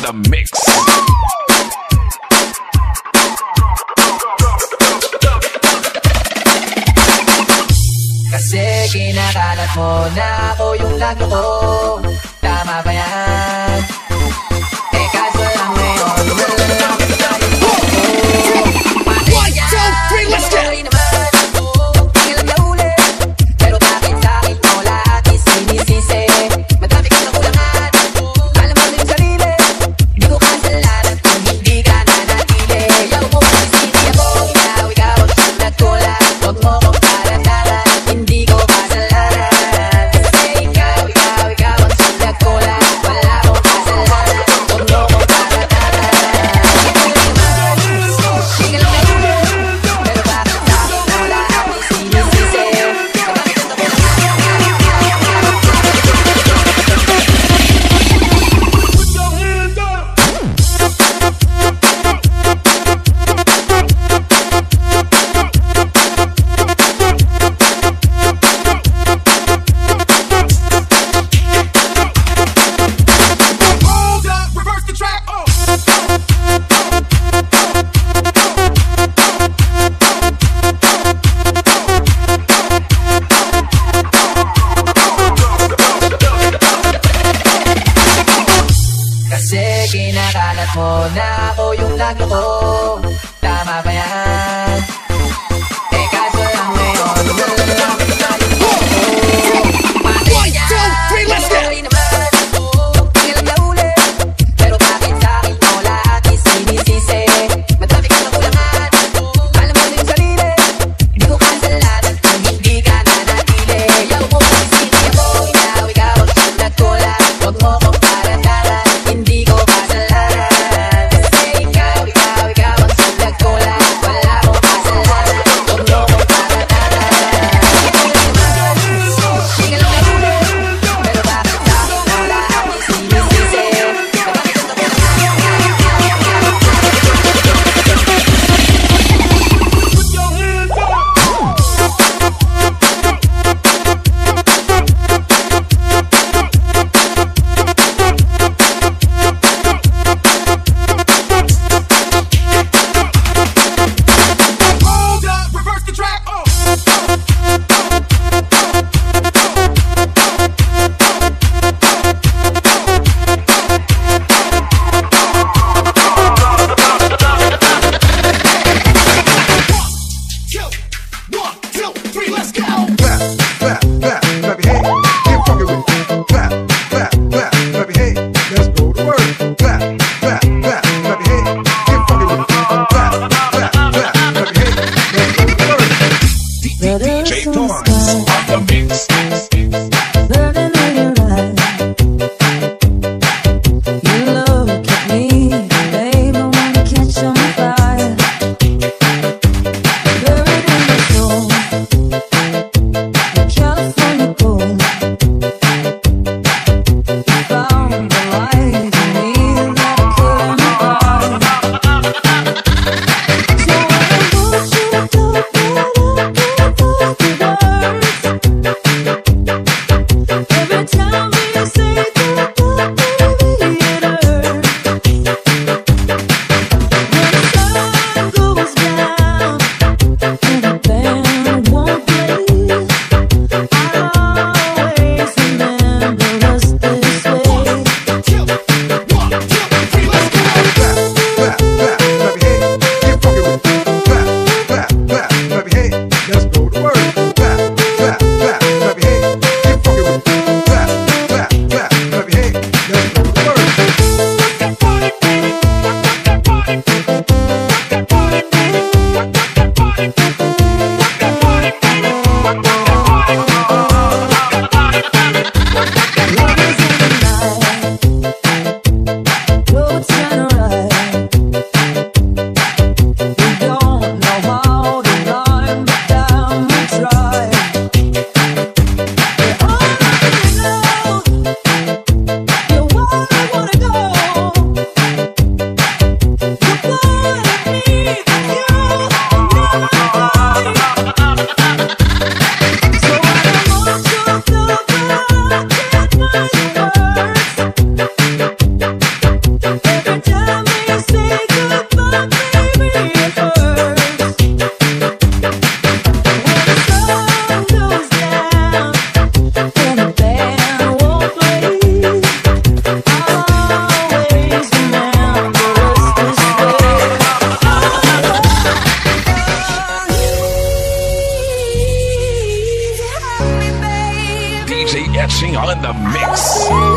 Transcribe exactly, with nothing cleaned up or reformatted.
the mix. Kasi kinakalat mo na ako yung nagloko. Tama ba yan? Eh kaso lang ngayon malalaki tayo. One, two, three, let's go! Kinakalat mo na ako yung nagloko. Tama ba yan? Eh kaso lang ngayon malalaki tayo. One, two, three, let's go! Tingnan na uli. Pero bakit sa'kin mo lahat isinisisi? Madami kang nakulangan. Alam mo na yung sarili. Hindi ko kasalanan kung hindi ka nanatili. Yaw mo isisi ako, ikaw, ikaw ang siyang nagkulang. Huwag mo kong parataran. Hindi ko kasalanan. Kasi ikaw, ikaw, ikaw ang siyang nagkulang. Wala akong kasalanan. y'all in the mix.